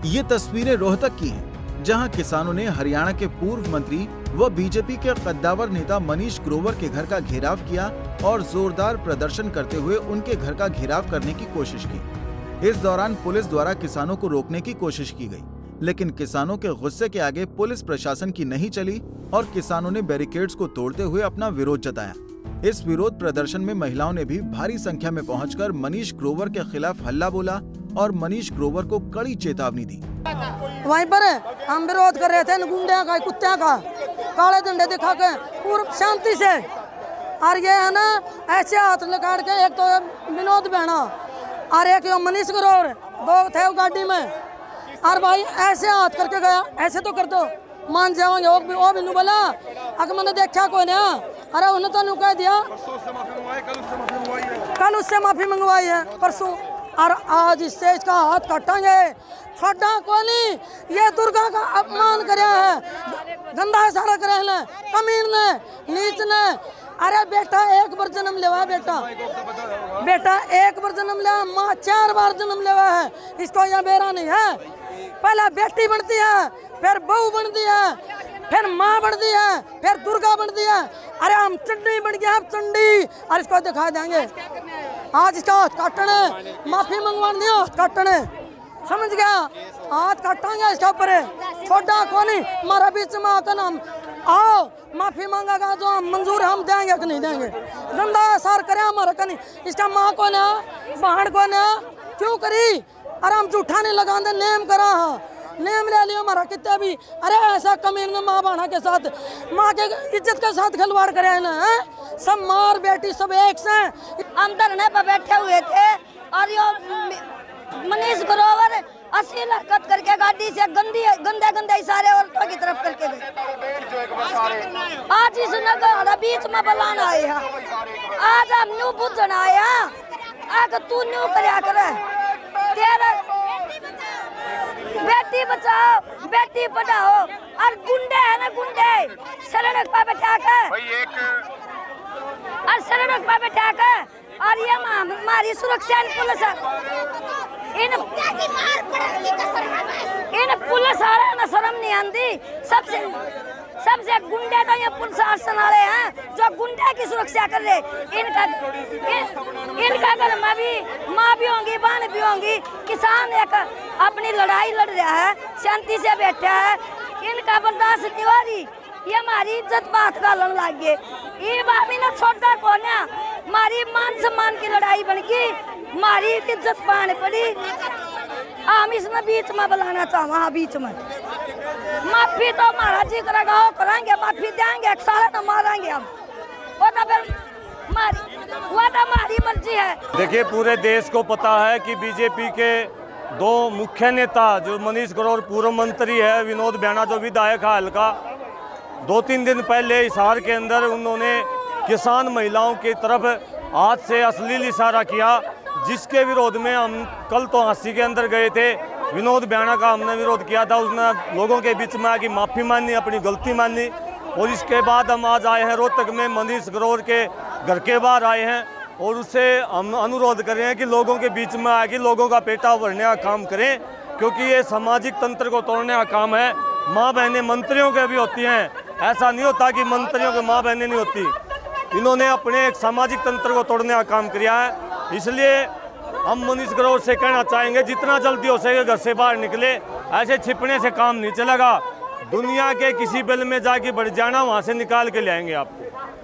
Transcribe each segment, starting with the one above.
ये तस्वीरें रोहतक की हैं, जहां किसानों ने हरियाणा के पूर्व मंत्री व बीजेपी के कद्दावर नेता मनीष ग्रोवर के घर का घेराव किया और जोरदार प्रदर्शन करते हुए उनके घर का घेराव करने की कोशिश की। इस दौरान पुलिस द्वारा किसानों को रोकने की कोशिश की गई, लेकिन किसानों के गुस्से के आगे पुलिस प्रशासन की नहीं चली और किसानों ने बैरिकेड्स को तोड़ते हुए अपना विरोध जताया। इस विरोध प्रदर्शन में महिलाओं ने भी भारी संख्या में पहुंचकर मनीष ग्रोवर के खिलाफ हल्ला बोला और मनीष ग्रोवर को कड़ी चेतावनी दी। वहीं पर हम विरोध कर रहे थे गुंडे का, कुत्ते का, काले झंडे दिखा के पूर्ण शांति से। और ये है ना ऐसे हाथ लगा के, एक तो विनोद बहना और एक मनीष ग्रोवर, दो थे गाड़ी में। और भाई ऐसे हाथ करके गया, ऐसे तो कर दो मान जाओगे। वो भी बोला अगर मैंने देखा कोई ना, अरे उन्हें तो कह दिया कल उससे माफी मंगवाई है परसों, और आज इससे इसका हाथ काटेंगे, छोटा को नहीं। ये दुर्गा का अपमान कराया है, गंदा इशारा कराया है, कमीन ने, नीच ने। अरे बेटा एक बार जन्म लेवा है, बेटा एक बार जन्म लेवा, माँ 4 बार जन्म लेवा है, इसको यह बेरा नहीं है। पहले बेटी बनती है, फिर बहू बनती है, फिर माँ बनती है, फिर दुर्गा बनती है। अरे हम चंडी बन गया, हम चंडी, और इसको दिखा देंगे। आज इसका हाथ काटने, माफी मंगवाने दिया, हाथ काटने, समझ गया? हाथ काटेंगे इसके ऊपर, छोटा कौन नहीं। हमारा बीच में आकर हम आओ माफी मांगेगा, जो हम मंजूर हम देंगे कि नहीं देंगे। गंदा सार करे हमारा कहीं, इसका माँ कौन है, बहन कौन है, क्यों करी? अरे हम जूठा नहीं लगा दे, नेम करा, नेम ले लियो हमारा कितने भी। अरे ऐसा कमीन में माँ बहना के साथ, माँ के इज्जत के साथ खिलवाड़ करे ना, सब मार बेटी सब एक से। हम धरने पर बैठे हुए थे और यो मनीष ग्रोवर असील हरकत करके गाड़ी से गंदे गंदे इशारे औरतों की तरफ करके गए। आज इस नगर बीच में बुलाना आया, आज हम न्यू बुझन आया, आग तू न्यू करया करे। तेरा बेटी बचाओ बेटी पढ़ाओ, और गुंडे है ना गुंडे, सड़क पर बैठा कर और सड़क पर बैठा कर, और ये हमारी सुरक्षा पुलिस इन पुलिस आ रहा है ना, शर्म नहीं आती। सबसे गुंडे तो ये पुलिस शासन वाले हैं जो गुंडे की सुरक्षा कर रहे। इनका घर में भी माँ भी होंगी, बहन भी होंगी। किसान एक अपनी लड़ाई लड़ रहा है, शांति से बैठा है, इनका बर्दाश्त नहीं हो रही। ये हमारी इज्जत बात का लड़ लग गए। ये भाभी ने छोटा कौन है, हमारी मान सम्मान की लड़ाई बन गई, हमारी इज्जत पाने पड़ी। हम इसमें बीच में बुलाना चाहते हैं, बीच में माफी तो हमारा जी करेगा, वो करेंगे, माफी देंगे, सारा तो मारेंगे हम, वो तो फिर हमारी मर्जी है। देखिए पूरे देश को पता है कि बीजेपी के 2 मुख्य नेता, जो मनीष ग्रोवर पूर्व मंत्री है, विनोद बहना जो विधायक है हल्का, 2-3 दिन पहले हिसार के अंदर उन्होंने किसान महिलाओं की तरफ हाथ से अश्लील इशारा किया, जिसके विरोध में हम कल तो हांसी के अंदर गए थे। विनोद बहना का हमने विरोध किया था, उसने लोगों के बीच में आके माफ़ी मानी, अपनी गलती मानी। और इसके बाद हम आज आए हैं रोहतक में, मनीष ग्रोवर के घर के बाहर आए हैं और उससे हम अनुरोध कर रहे हैं कि लोगों के बीच में आके लोगों का पेटा भरने का काम करें, क्योंकि ये सामाजिक तंत्र को तोड़ने का काम है। माँ बहनें मंत्रियों के भी होती हैं, ऐसा नहीं होता कि मंत्रियों के माँ बहनें नहीं होती। इन्होंने अपने एक सामाजिक तंत्र को तोड़ने का काम किया है। इसलिए हम मनीष ग्रोवर से कहना चाहेंगे, जितना जल्दी हो सके घर से बाहर निकले, ऐसे छिपने से काम नहीं चलेगा। दुनिया के किसी बिल में जाके बढ़ जाना, वहाँ से निकाल के ले आएंगे आपको।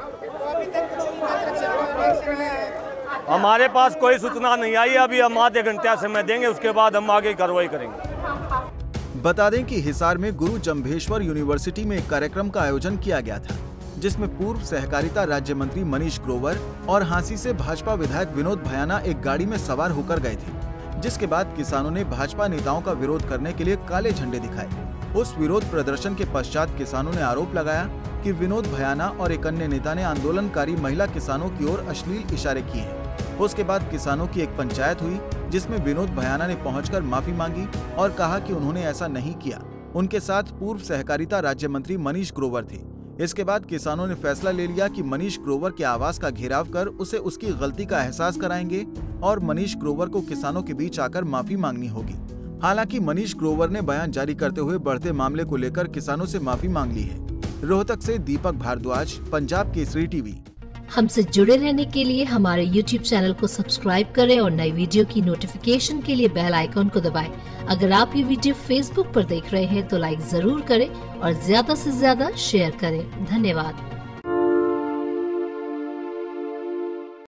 हमारे पास कोई सूचना नहीं आई, अभी हम आधे घंटे समय देंगे, उसके बाद हम आगे कार्रवाई करेंगे। बता दें कि हिसार में गुरु जम्भेश्वर यूनिवर्सिटी में एक कार्यक्रम का आयोजन किया गया था, जिसमें पूर्व सहकारिता राज्य मंत्री मनीष ग्रोवर और हांसी से भाजपा विधायक विनोद भयाना एक गाड़ी में सवार होकर गए थे, जिसके बाद किसानों ने भाजपा नेताओं का विरोध करने के लिए काले झंडे दिखाए। उस विरोध प्रदर्शन के पश्चात किसानों ने आरोप लगाया कि विनोद भयाना और एक अन्य नेता ने आंदोलनकारी महिला किसानों की ओर अश्लील इशारे किए हैं। उसके बाद किसानों की एक पंचायत हुई, जिसमें विनोद भयाना ने पहुंचकर माफी मांगी और कहा कि उन्होंने ऐसा नहीं किया। उनके साथ पूर्व सहकारिता राज्य मंत्री मनीष ग्रोवर थे। इसके बाद किसानों ने फैसला ले लिया कि मनीष ग्रोवर के आवास का घेराव कर उसे उसकी गलती का एहसास कराएंगे और मनीष ग्रोवर को किसानों के बीच आकर माफी मांगनी होगी। हालांकि मनीष ग्रोवर ने बयान जारी करते हुए बढ़ते मामले को लेकर किसानों से माफी मांग ली है। रोहतक से दीपक भारद्वाज, पंजाब केसरी टीवी। हमसे जुड़े रहने के लिए हमारे YouTube चैनल को सब्सक्राइब करें और नई वीडियो की नोटिफिकेशन के लिए बेल आइकॉन को दबाएं। अगर आप ये वीडियो Facebook पर देख रहे हैं तो लाइक जरूर करें और ज्यादा से ज्यादा शेयर करें। धन्यवाद।